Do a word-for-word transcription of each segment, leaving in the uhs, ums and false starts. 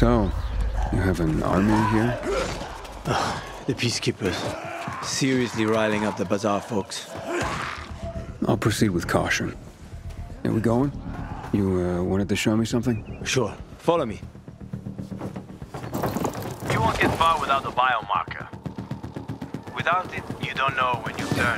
So, you have an army here? Oh, the Peacekeepers. Seriously riling up the Bazaar folks. I'll proceed with caution. Are we going? You uh, wanted to show me something? Sure. Follow me. You won't get far without the biomarker. Without it, you don't know when you turn.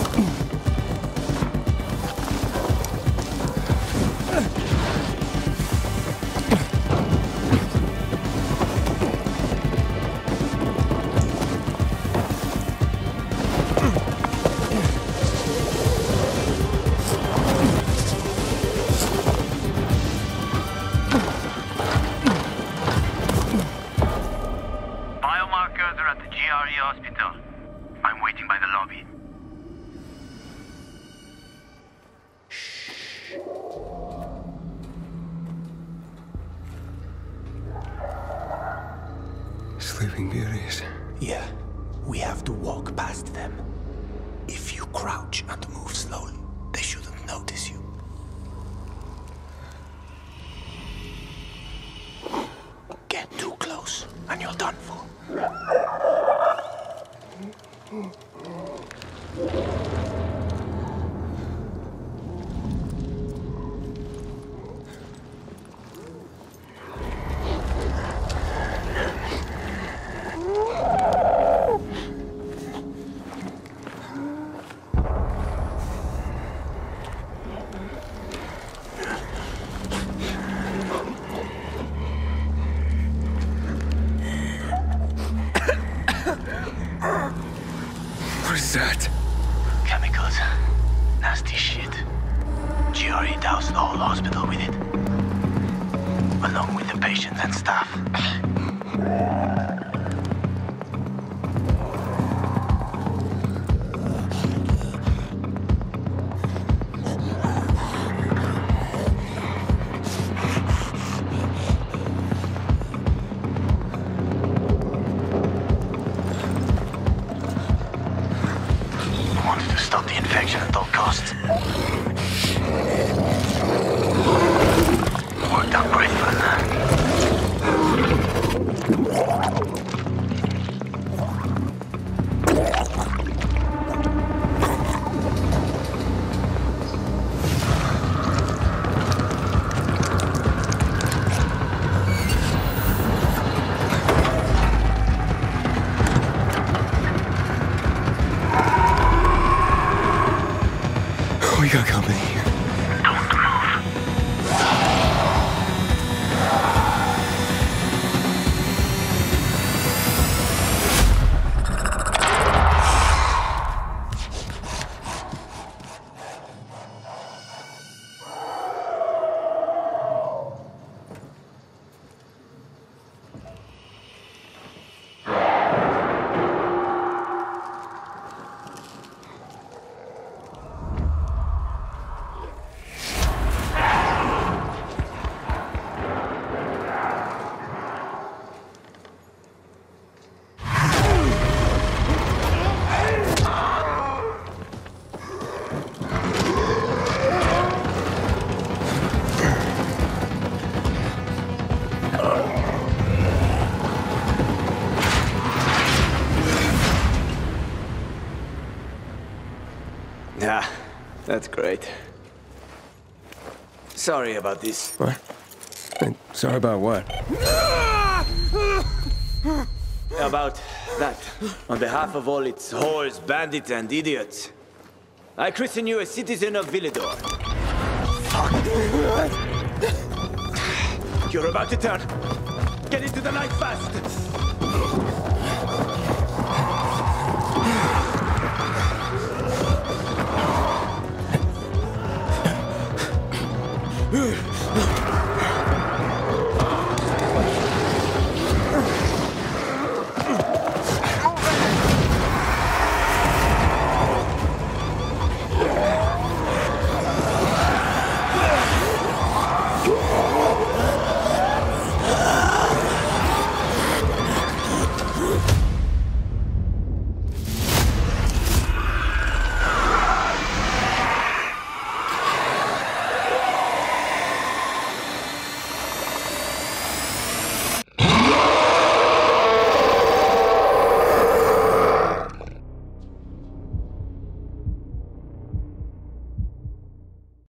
Biomarkers are at the G R E hospital. I'm waiting by the lobby. Sleeping Beauties. Yeah, we have to walk past them. If you crouch and move slowly, they shouldn't notice you. Get too close, and you're done for. What is that? Chemicals. Nasty shit. G R E doused the whole hospital with it. Along with the patients and staff. Wants to stop the infection at all costs. Worked out great for that. We got company here. Don't move. Yeah, that's great. Sorry about this. What? And sorry about what? About that. On behalf of all its whores, bandits, and idiots, I christen you a citizen of Villedor. Fuck. You're about to turn. Get into the light fast. Ugh.